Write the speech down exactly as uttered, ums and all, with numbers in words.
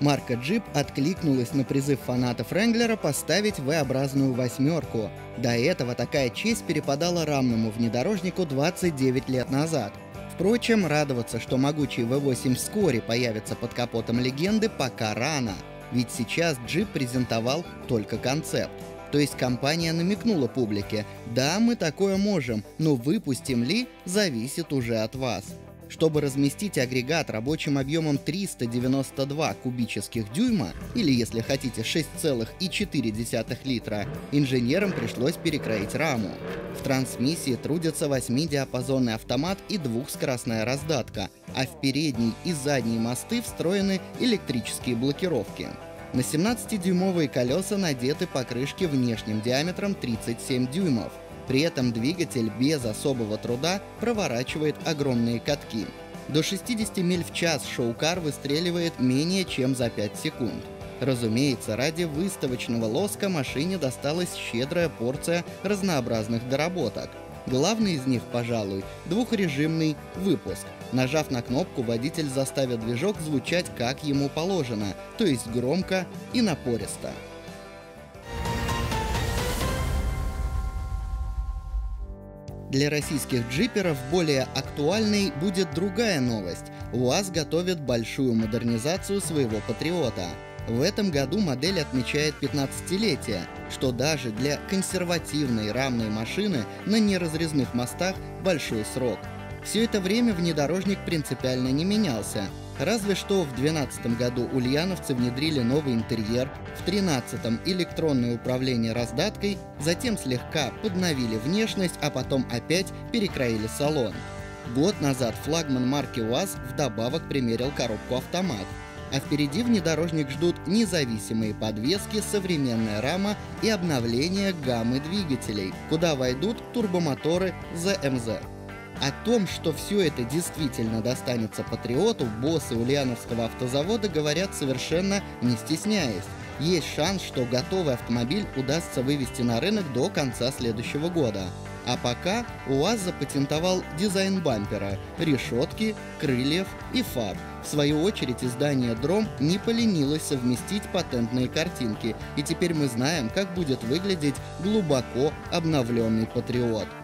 Марка Jeep откликнулась на призыв фанатов Wrangler поставить V-образную восьмерку. До этого такая честь перепадала рамному внедорожнику двадцать девять лет назад. Впрочем, радоваться, что могучий ви восемь вскоре появится под капотом легенды, пока рано. Ведь сейчас Jeep презентовал только концепт. То есть компания намекнула публике: да, мы такое можем, но выпустим ли, зависит уже от вас. Чтобы разместить агрегат рабочим объемом триста девяносто два кубических дюйма, или, если хотите, шесть целых четыре десятых литра, инженерам пришлось перекроить раму. В трансмиссии трудятся восьмидиапазонный автомат и двухскоростная раздатка, а в передней и задней мосты встроены электрические блокировки. На семнадцатидюймовые колеса надеты покрышки внешним диаметром тридцать семь дюймов. При этом двигатель без особого труда проворачивает огромные катки. До шестидесяти миль в час шоу-кар выстреливает менее чем за пять секунд. Разумеется, ради выставочного лоска машине досталась щедрая порция разнообразных доработок. Главный из них, пожалуй, двухрежимный выпуск. Нажав на кнопку, водитель заставит движок звучать как ему положено, то есть громко и напористо. Для российских джиперов более актуальной будет другая новость. УАЗ готовит большую модернизацию своего Патриота. В этом году модель отмечает пятнадцатилетие, что даже для консервативной рамной машины на неразрезных мостах большой срок. Все это время внедорожник принципиально не менялся. Разве что в две тысячи двенадцатом году ульяновцы внедрили новый интерьер, в две тысячи тринадцатом электронное управление раздаткой, затем слегка подновили внешность, а потом опять перекроили салон. Год назад флагман марки УАЗ вдобавок примерил коробку автомат. А впереди внедорожник ждут независимые подвески, современная рама и обновление гаммы двигателей, куда войдут турбомоторы зэ эм зэ. О том, что все это действительно достанется Патриоту, боссы ульяновского автозавода говорят совершенно не стесняясь. Есть шанс, что готовый автомобиль удастся вывести на рынок до конца следующего года. А пока УАЗ запатентовал дизайн бампера, решетки, крыльев и фар. В свою очередь издание дром не поленилось совместить патентные картинки, и теперь мы знаем, как будет выглядеть глубоко обновленный Патриот.